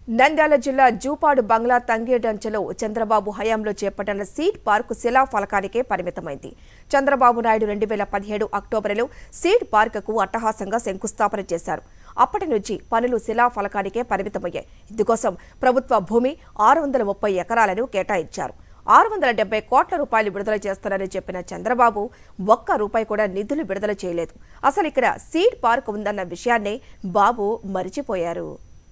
నంద్యాల జిల్లా జూపాడు బంగ్లా తంగేడంచలో చంద్రబాబు హయాంలో చేపట్టిన సీడ్ పార్కు శిలా ఫలకానికే పరిమితమైంది. చంద్రబాబు నాయుడు 2017 అక్టోబర్లో సీడ్ పార్కుకు అట్టహాసంగా శంకుస్థాపన చేశారు. అప్పటి నుంచి పనులు శిలా ఫలకానికే పరిమితమయ్యాయి. ఇందుకోసం ప్రభుత్వ భూమి 630 ఎకరాలను కేటాయించారు. 670 కోట్ల రూపాయలు విడుదల చేస్తారని చెప్పిన చంద్రబాబు ఒక్క రూపాయి కూడా నిధులు విడుదల చేయలేదు. అసలు ఇక్కడ సీడ్ పార్క్ ఉందన్న విషయాన్ని బాబు మరిచిపోయారు.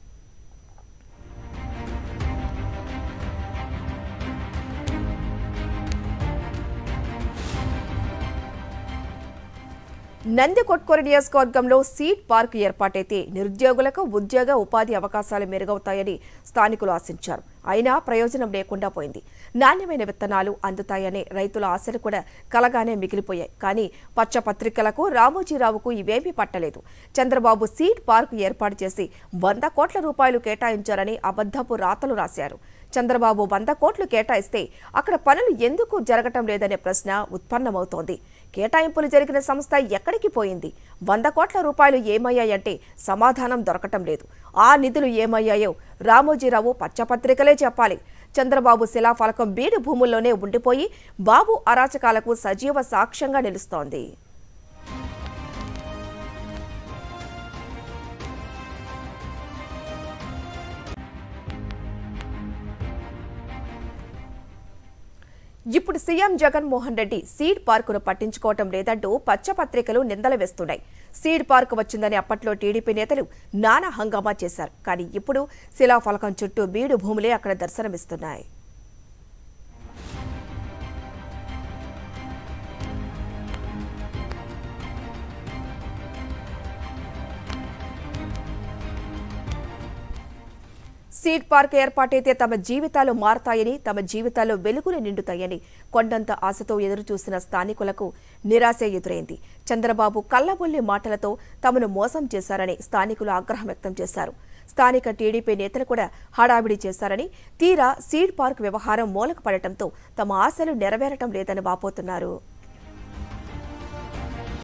నందికొట్కూరు నియోజకవర్గంలో సీడ్ పార్క్ ఏర్పాటైతే నిరుద్యోగులకు ఉద్యోగ ఉపాధి అవకాశాలు మెరుగవుతాయని స్థానికులు ఆశించారు. అయినా ప్రయోజనం లేకుండా పోయింది. నాణ్యమైన విత్తనాలు అందుతాయనే రైతుల ఆశలు కూడా కలగానే మిగిలిపోయాయి. కానీ పచ్చపత్రికలకు రామోజీరావుకు ఇవేమీ పట్టలేదు. చంద్రబాబు సీడ్ పార్క్ ఏర్పాటు చేసి 100 కోట్ల రూపాయలు కేటాయించారని అబద్ధపు రాతలు రాశారు. చంద్రబాబు 100 కోట్లు కేటాయిస్తే అక్కడ పనులు ఎందుకు జరగటం లేదనే ప్రశ్న ఉత్పన్నమవుతోంది. కేటాయింపులు జరిగిన సంస్థ ఎక్కడికి పోయింది? 100 కోట్ల రూపాయలు ఏమయ్యాయంటే సమాధానం దొరకటం లేదు. ఆ నిధులు ఏమయ్యాయో రామోజీరావు పచ్చపత్రికలే చెప్పాలి. చంద్రబాబు శిలాఫలకం బీడు భూముల్లోనే ఉండిపోయి బాబు అరాచకాలకు సజీవ సాక్ష్యంగా నిలుస్తోంది. ఇప్పుడు సీఎం జగన్మోహన్ రెడ్డి సీడ్ పార్కును పట్టించుకోవటం లేదంటూ పచ్చపత్రికలు నిందలు వేస్తున్నాయి. సీడ్ పార్క్ వచ్చిందని అప్పట్లో టీడీపీ నేతలు నానా హంగామా చేశారు. కానీ ఇప్పుడు శిలాఫలకం చుట్టూ బీడు భూములే అక్కడ దర్శనమిస్తున్నాయి. సీడ్ పార్క్ ఏర్పాటైతే తమ జీవితాలు మారతాయని, తమ జీవితాల్లో వెలుగులు నిండుతాయని కొండంత ఆశతో ఎదురుచూసిన స్థానికులకు నిరాశ ఎదురైంది. చంద్రబాబు కల్లబొల్లి మాటలతో తమను మోసం చేశారని స్థానికులు ఆగ్రహం వ్యక్తం చేశారు. స్థానిక టీడీపీ నేతలు కూడా హడావిడి చేశారని, తీరా సీడ్ పార్క్ వ్యవహారం మూలక పడటంతో తమ ఆశలు నెరవేరటం లేదని వాపోతున్నారు.